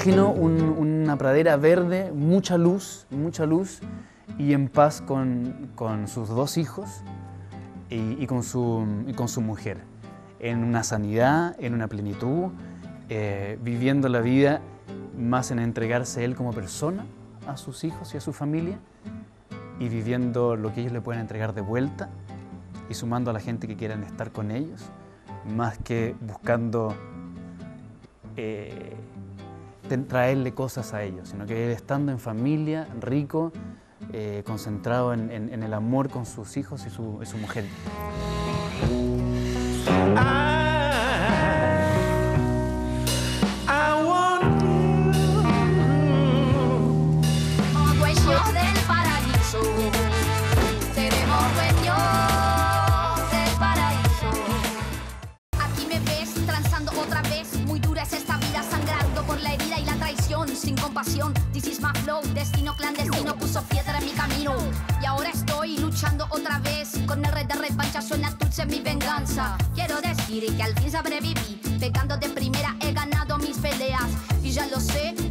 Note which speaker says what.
Speaker 1: imagino una pradera verde, mucha luz y en paz con sus dos hijos y con su mujer, en una sanidad, en una plenitud, viviendo la vida más en entregarse él como persona a sus hijos y a su familia y viviendo lo que ellos le pueden entregar de vuelta y sumando a la gente que quieran estar con ellos, más que buscando traerle cosas a ellos, sino que él estando en familia, rico, concentrado en el amor con sus hijos y su mujer.
Speaker 2: Dueños del paraíso, seremos dueños del paraíso. Aquí me ves transando otra vez, muy dura es esta vida, sangrando por la herida y la traición, sin compasión. This is my flow, destino clandestino puso piedra en mi camino. Y ahora estoy luchando otra vez, con el red de revancha suena dulce mi venganza. Quiero decir que al fin sobreviví, pegando de primera he ganado mis peleas. Y ya lo sé,